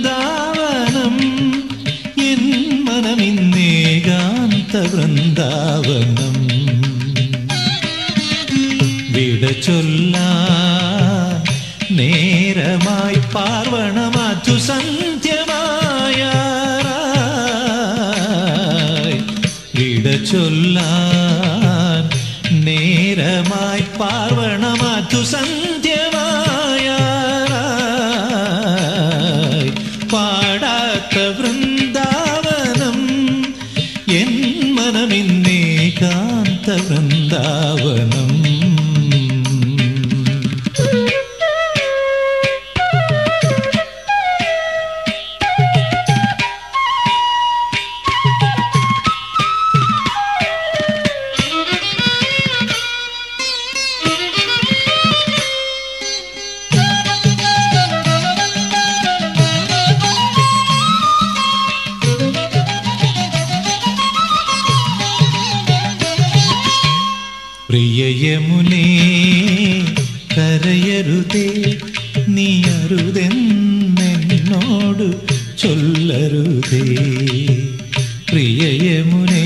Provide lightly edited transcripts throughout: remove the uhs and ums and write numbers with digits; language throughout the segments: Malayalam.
വൃന്ദാവനം എൻ മനമിന്നേകാന്ത വൃന്ദാവനം വിട ചൊല്ലാൻ നേരമായി പാർവണമധുസന്ധ്യമായ വിട ചൊല്ലാൻ നേരമായി പാർവണമധുസന്ധ്യമായ പാടാത്ത വൃന്ദാവനം എൻ മനമിന്നേകാന്ത വൃന്ദാവനം പ്രിയ യമുനേ കരയരുതേ നീ അരുതെന്നോട് ചൊല്ലരുതേ പ്രിയ യമുനേ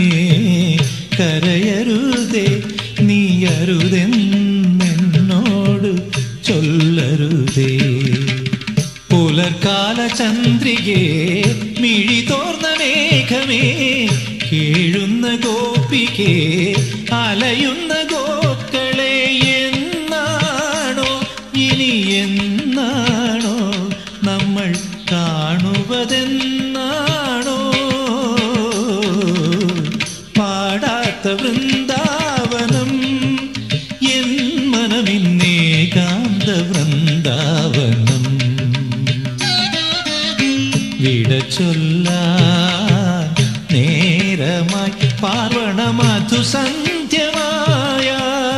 കരയരുതേ നീ അരുതെന്നോട് ചൊല്ലരുതേ പുലർക്കാല ചന്ദ്രികേ മിഴി തോർന്ന മേഘമേ കേഴുന്ന ഗോപികേ അലയുന്ന ഗോക്കളെ എന്നാണോ ഇനി എന്നാണോ നമ്മൾ കാണുവതെന്നാണോ പാടാത്ത വൃന്ദാവനം എൻ മനമിന്നേകാന്ത വൃന്ദാവനം വിട ചൊല്ലാൻ നേരമായി പാർവണമധുസന്ധ്യമായ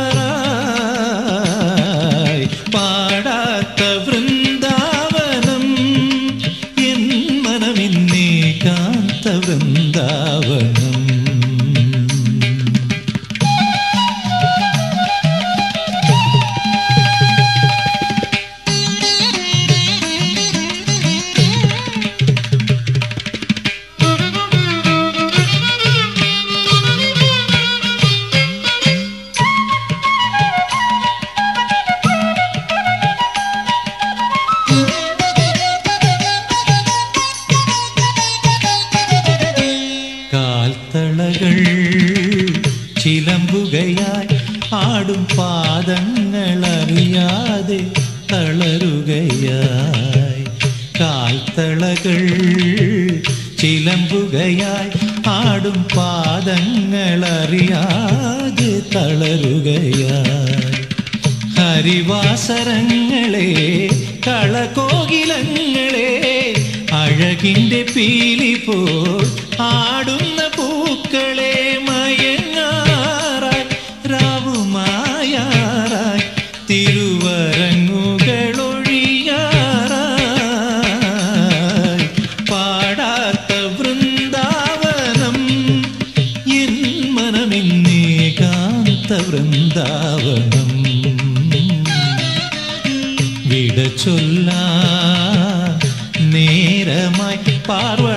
പാടാത്ത വൃന്ദാവനം എൻ മനമിന്നേകാന്ത വൃന്ദാവനം കാൽത്തളകൾ ചിലമ്പുകയായി ആടും പാദങ്ങളറിയാതെ തളരുകയായി കാൽത്തളകൾ ചിലമ്പുകയായി ആടും പാദങ്ങളറിയാതെ തളരുകയായി ഹരിവാസരങ്ങളെ കളകോകിലങ്ങളെ അഴകിൻ്റെ പീലി പോൽ ആടുന്ന പൂക്കളെ മയങ്ങാറായി രാവുമായാറായി തിരുവരങ്ങുകളൊഴിയാറായി പാടാത്ത വൃന്ദാവനം എൻ മനമിന്നേകാന്ത വൃന്ദാവനം വിട ചൊല്ലാൻ നേരമായി പാർവ